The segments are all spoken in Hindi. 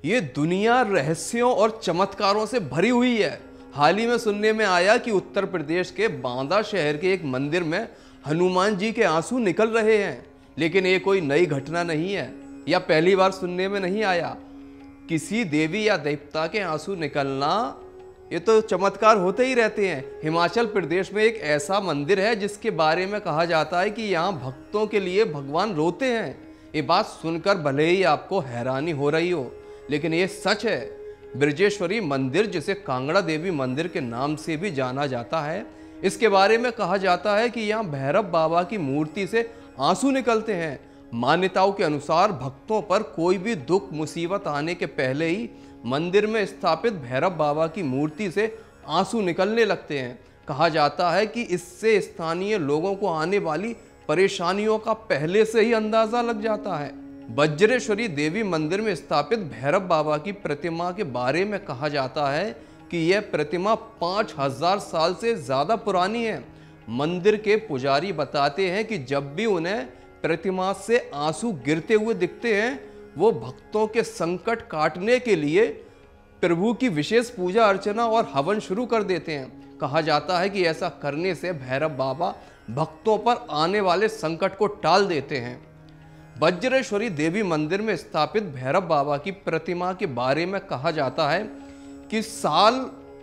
ये दुनिया रहस्यों और चमत्कारों से भरी हुई है। हाल ही में सुनने में आया कि उत्तर प्रदेश के बांदा शहर के एक मंदिर में हनुमान जी के आंसू निकल रहे हैं। लेकिन ये कोई नई घटना नहीं है या पहली बार सुनने में नहीं आया। किसी देवी या देवता के आंसू निकलना ये तो चमत्कार होते ही रहते हैं। हिमाचल प्रदेश में एक ऐसा मंदिर है जिसके बारे में कहा जाता है कि यहाँ भक्तों के लिए भगवान रोते हैं। ये बात सुनकर भले ही आपको हैरानी हो रही हो, लेकिन ये सच है। ब्रजेश्वरी मंदिर, जिसे कांगड़ा देवी मंदिर के नाम से भी जाना जाता है, इसके बारे में कहा जाता है कि यहाँ भैरव बाबा की मूर्ति से आंसू निकलते हैं। मान्यताओं के अनुसार भक्तों पर कोई भी दुख मुसीबत आने के पहले ही मंदिर में स्थापित भैरव बाबा की मूर्ति से आंसू निकलने लगते हैं। कहा जाता है कि इससे स्थानीय लोगों को आने वाली परेशानियों का पहले से ही अंदाजा लग जाता है। बज्रेश्वरी देवी मंदिर में स्थापित भैरव बाबा की प्रतिमा के बारे में कहा जाता है कि यह प्रतिमा 5000 साल से ज्यादा पुरानी है। मंदिर के पुजारी बताते हैं कि जब भी उन्हें प्रतिमा से आंसू गिरते हुए दिखते हैं, वो भक्तों के संकट काटने के लिए प्रभु की विशेष पूजा अर्चना और हवन शुरू कर देते हैं। कहा जाता है कि ऐसा करने से भैरव बाबा भक्तों पर आने वाले संकट को टाल देते हैं। बज्रेश्वरी देवी मंदिर में स्थापित भैरव बाबा की प्रतिमा के बारे में कहा जाता है कि साल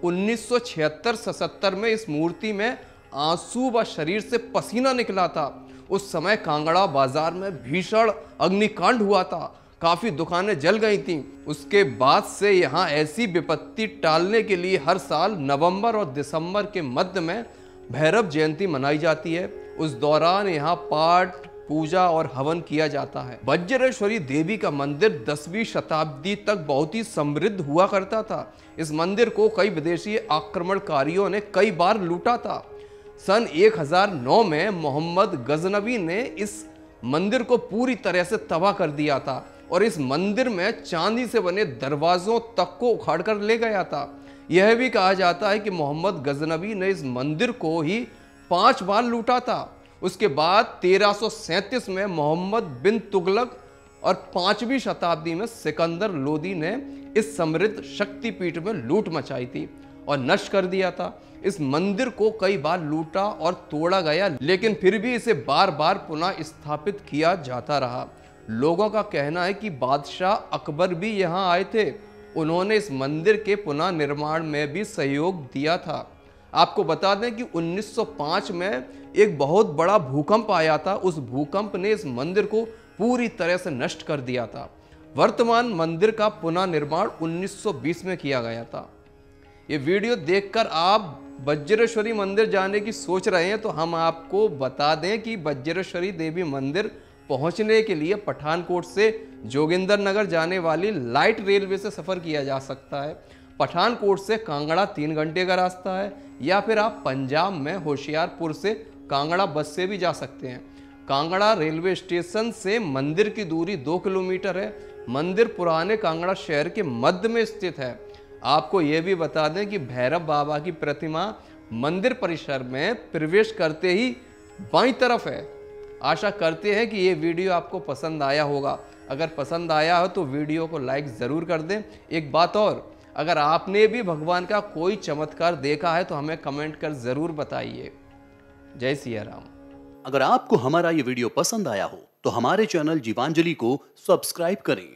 1976-77 में इस मूर्ति में आंसू व शरीर से पसीना निकला था। उस समय कांगड़ा बाजार में भीषण अग्निकांड हुआ था, काफी दुकानें जल गई थीं। उसके बाद से यहाँ ऐसी विपत्ति टालने के लिए हर साल नवंबर और दिसंबर के मध्य में भैरव जयंती मनाई जाती है। उस दौरान यहाँ पाठ, पूजा और हवन किया जाता है। बज्रेश्वरी देवी का मंदिर 10वीं शताब्दी तक बहुत ही समृद्ध हुआ करता था। इस मंदिर को कई विदेशी आक्रमणकारियों ने कई बार लूटा था। सन 1009 में मोहम्मद गजनवी ने इस मंदिर को पूरी तरह से तबाह कर दिया था और इस मंदिर में चांदी से बने दरवाजों तक को उखाड़ कर ले गया था। यह भी कहा जाता है कि मोहम्मद गजनवी ने इस मंदिर को ही 5 बार लूटा था। उसके बाद 1337 में मोहम्मद बिन तुगलक और 5वीं शताब्दी में सिकंदर लोदी ने इस समृद्ध शक्तिपीठ में लूट मचाई थी और नष्ट कर दिया था। इस मंदिर को कई बार लूटा और तोड़ा गया, लेकिन फिर भी इसे बार बार पुनः स्थापित किया जाता रहा। लोगों का कहना है कि बादशाह अकबर भी यहाँ आए थे। उन्होंने इस मंदिर के पुनः निर्माण में भी सहयोग दिया था। आपको बता दें कि 1905 में एक बहुत बड़ा भूकंप आया था। उस भूकंप ने इस मंदिर को पूरी तरह से नष्ट कर दिया था। वर्तमान मंदिर का पुनः निर्माण 1920 में किया गया था। ये वीडियो देखकर आप बज्रेश्वरी मंदिर जाने की सोच रहे हैं तो हम आपको बता दें कि बज्रेश्वरी देवी मंदिर पहुंचने के लिए पठानकोट से जोगिंदरनगर जाने वाली लाइट रेलवे से सफ़र किया जा सकता है। पठानकोट से कांगड़ा 3 घंटे का रास्ता है, या फिर आप पंजाब में होशियारपुर से कांगड़ा बस से भी जा सकते हैं। कांगड़ा रेलवे स्टेशन से मंदिर की दूरी 2 किलोमीटर है। मंदिर पुराने कांगड़ा शहर के मध्य में स्थित है। आपको ये भी बता दें कि भैरव बाबा की प्रतिमा मंदिर परिसर में प्रवेश करते ही बाईं तरफ है। आशा करते हैं कि ये वीडियो आपको पसंद आया होगा। अगर पसंद आया हो तो वीडियो को लाइक ज़रूर कर दें। एक बात और, अगर आपने भी भगवान का कोई चमत्कार देखा है तो हमें कमेंट कर ज़रूर बताइए। जय सिया राम। अगर आपको हमारा ये वीडियो पसंद आया हो तो हमारे चैनल जीवांजलि को सब्सक्राइब करें